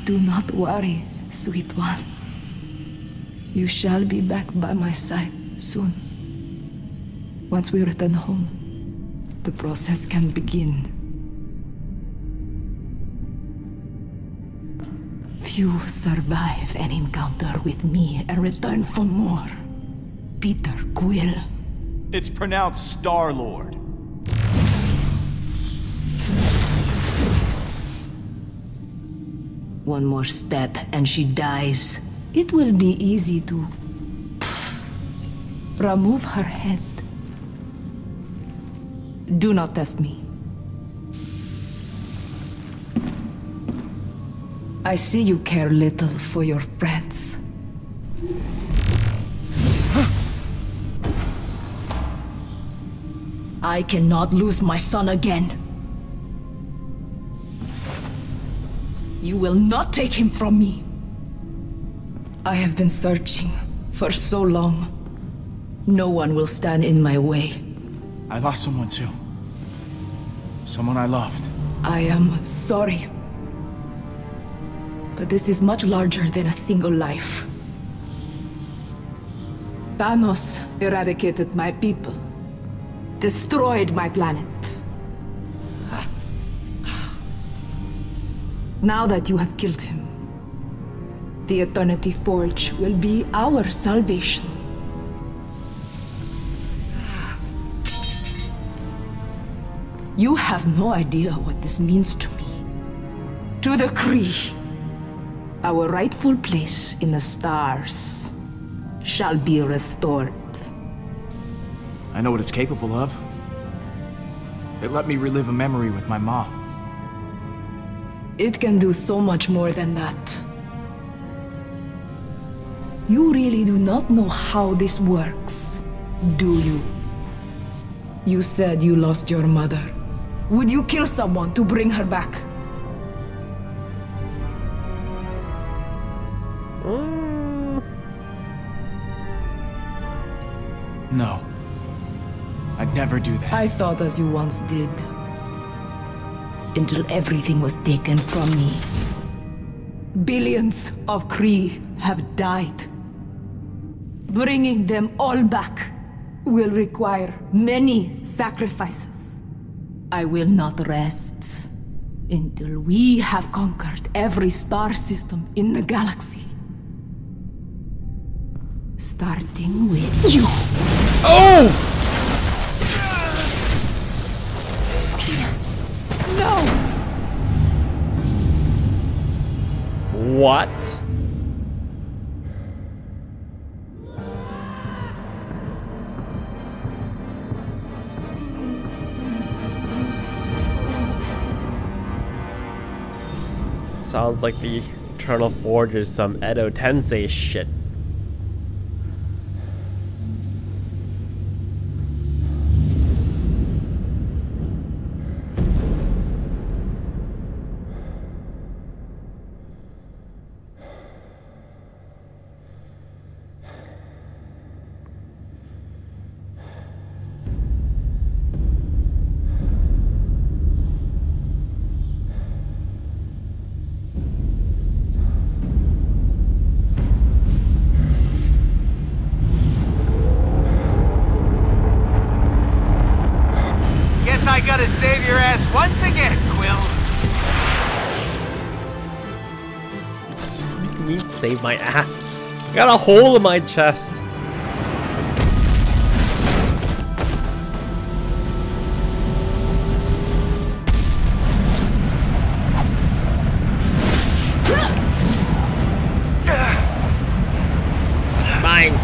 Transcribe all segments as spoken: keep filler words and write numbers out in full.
Do not worry, sweet one. You shall be back by my side soon. Once we return home, the process can begin. Few survive an encounter with me and return for more. Peter Quill. It's pronounced Star-Lord. One more step and she dies. It will be easy to remove her head. Do not test me. I see you care little for your friends. I cannot lose my son again. You will not take him from me. I have been searching for so long. No one will stand in my way. I lost someone too. Someone I loved. I am sorry. But this is much larger than a single life. Thanos eradicated my people. Destroyed my planet. Now that you have killed him, the Eternity Forge will be our salvation. You have no idea what this means to me. To the Kree, our rightful place in the stars shall be restored. I know what it's capable of. It let me relive a memory with my mom. It can do so much more than that. You really do not know how this works, do you? You said you lost your mother. Would you kill someone to bring her back? Mm. No. I'd never do that. I thought as you once did. Until everything was taken from me. Billions of Kree have died. Bringing them all back will require many sacrifices. I will not rest until we have conquered every star system in the galaxy. Starting with you. Oh! No! What? Sounds like the Eternal Forge is some Edo Tensei shit. I gotta save your ass once again, Quill. What do you mean save my ass? I got a hole in my chest. Mine.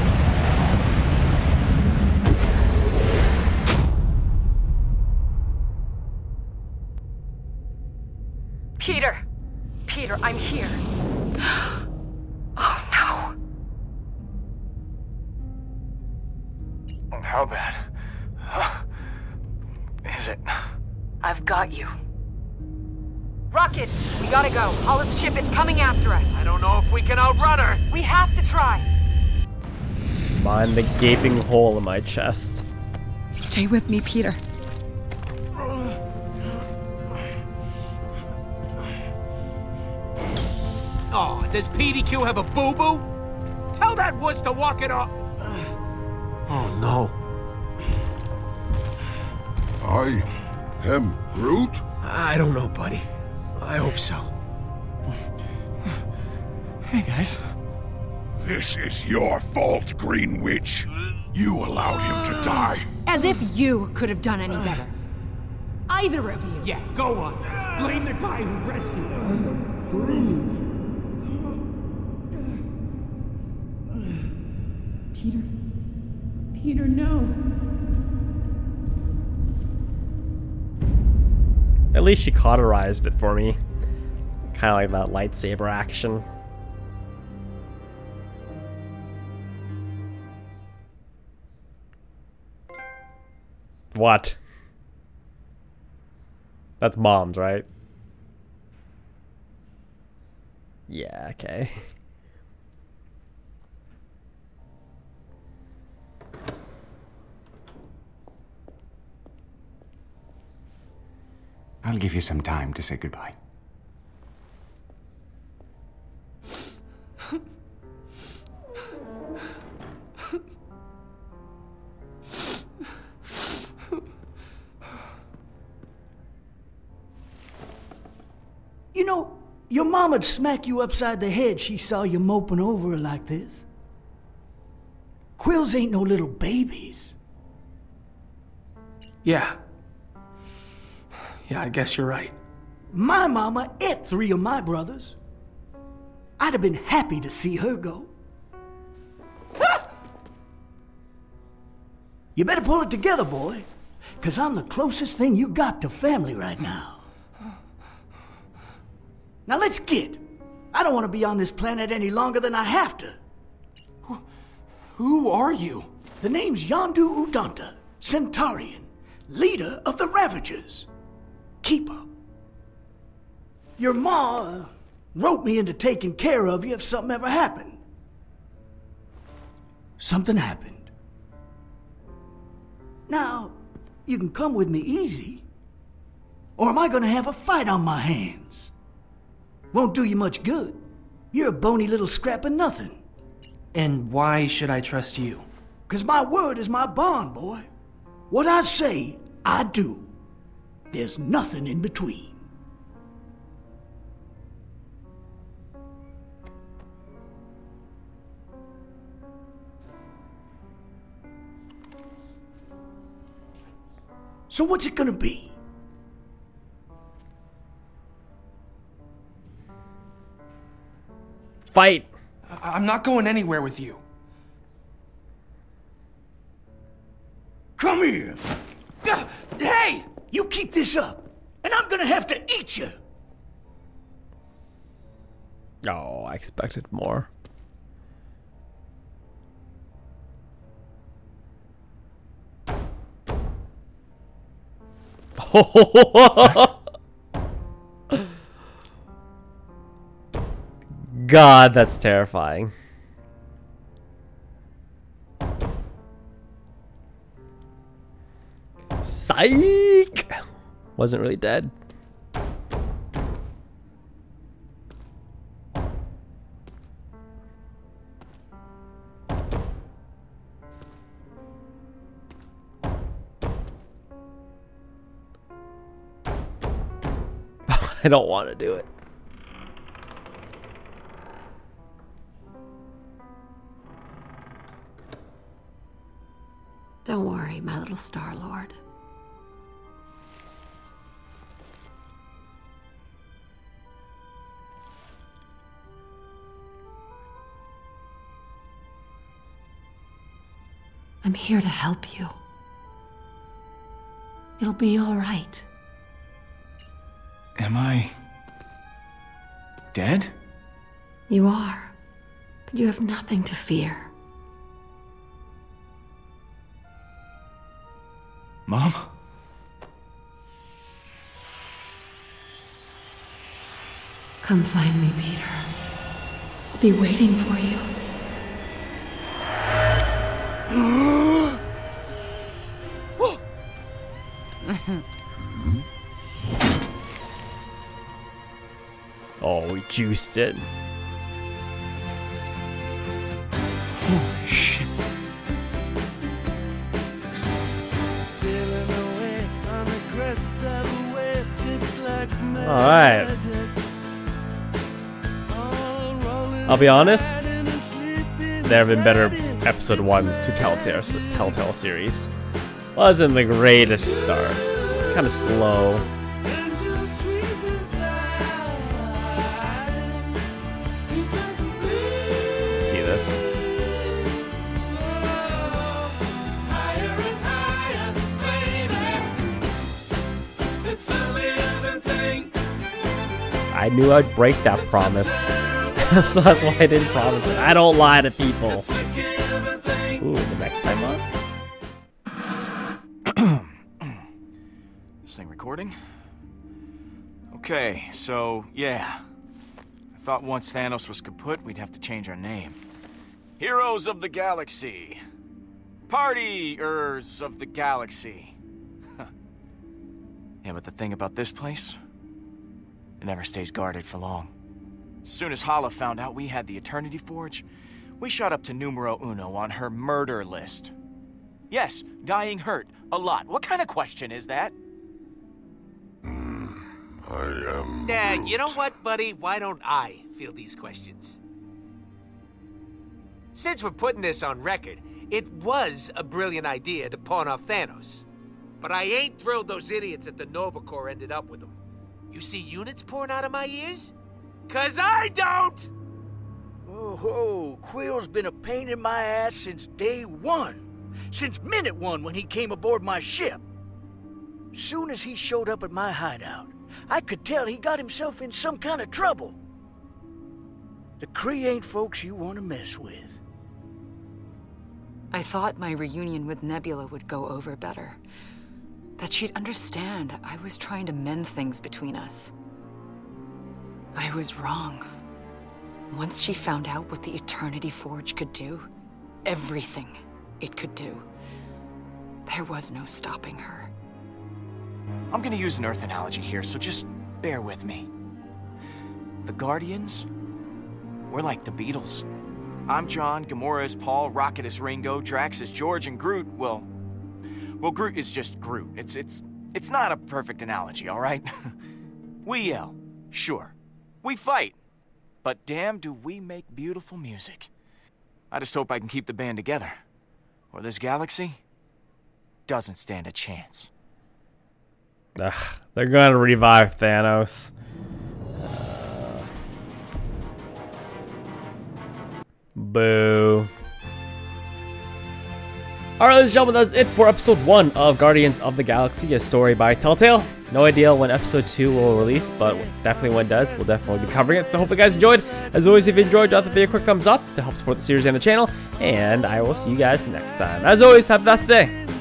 Peter! Peter, I'm here. Oh no. How bad? Huh? Is it? I've got you. Rocket! We gotta go. Hollis' ship, it's coming after us. I don't know if we can outrun her. We have to try. Mind the gaping hole in my chest. Stay with me, Peter. Does P D Q have a boo-boo? Tell that wuss to walk it off. Oh no. I am Groot? I don't know, buddy. I hope so. Hey, guys. This is your fault, Green Witch. You allowed him to die. As if you could have done any better. Either of you. Yeah, go on. Blame the guy who rescued him. Peter. Peter, no. At least she cauterized it for me. Kind of like that lightsaber action. What? That's Mom's, right? Yeah, okay. I'll give you some time to say goodbye. You know, your moma'd smack you upside the head she saw you moping over her like this. Quills ain't no little babies. Yeah. Yeah, I guess you're right. My mama ate three of my brothers. I'd have been happy to see her go. You better pull it together, boy, 'cause I'm the closest thing you got to family right now. Now let's get. I don't want to be on this planet any longer than I have to. Who are you? The name's Yondu Udonta, Centaurian, leader of the Ravagers. Keeper. Your ma uh, wrote me into taking care of you if something ever happened. Something happened. Now, you can come with me easy, or am I gonna have a fight on my hands? Won't do you much good. You're a bony little scrap of nothing. And why should I trust you? 'Cause my word is my bond, boy. What I say, I do. There's nothing in between. So what's it gonna be? Fight! I I'm not going anywhere with you. Come here. Gah! Hey! You keep this up, and I'm gonna have to eat you. Oh, I expected more. God, that's terrifying. Psych! Wasn't really dead. I don't want to do it. Don't worry, my little Star-Lord. I'm here to help you. It'll be all right. Am I dead? You are, but you have nothing to fear. Mom? Come find me, Peter. I'll be waiting for you. Oh, we juiced it. Alright. I'll be honest, there have been better episode ones to Telltale, Telltale series. Wasn't the greatest start. Kind of slow. Let's see this. I knew I'd break that promise. So that's why I didn't promise it. I don't lie to people. Ooh, the next time up. This thing recording? Okay, so, yeah. I thought once Thanos was kaput, we'd have to change our name. Heroes of the Galaxy. Partiers of the Galaxy. Yeah, but the thing about this place, it never stays guarded for long. As soon as Hala found out we had the Eternity Forge, we shot up to numero uno on her murder list. Yes, dying hurt. A lot. What kind of question is that? Mm, I am... Dad, Groot. you know what, buddy? Why don't I field these questions? Since we're putting this on record, it was a brilliant idea to pawn off Thanos. But I ain't thrilled those idiots at the Nova Corps ended up with him. You see units pouring out of my ears? 'Cause I don't! Oh, ho, Quill's been a pain in my ass since day one. Since minute one when he came aboard my ship. Soon as he showed up at my hideout, I could tell he got himself in some kind of trouble. The Kree ain't folks you want to mess with. I thought my reunion with Nebula would go over better. That she'd understand I was trying to mend things between us. I was wrong. Once she found out what the Eternity Forge could do, everything it could do, there was no stopping her. I'm gonna use an Earth analogy here, so just bear with me. The Guardians, we're like the Beatles. I'm John, Gamora is Paul, Rocket is Ringo, Drax is George, and Groot, well... Well, Groot is just Groot. It's, it's, it's not a perfect analogy, all right? We yell, sure. We fight. But damn, do we make beautiful music. I just hope I can keep the band together. Or this galaxy doesn't stand a chance. Ugh, they're gonna revive Thanos. Uh, boo. Alright, ladies and gentlemen, that's it for episode one of Guardians of the Galaxy, a story by Telltale. No idea when episode two will release, but definitely when it does, we'll definitely be covering it. So hopefully you guys enjoyed. As always, if you enjoyed, drop the video a quick thumbs up to help support the series and the channel. And I will see you guys next time. As always, have a blessed day.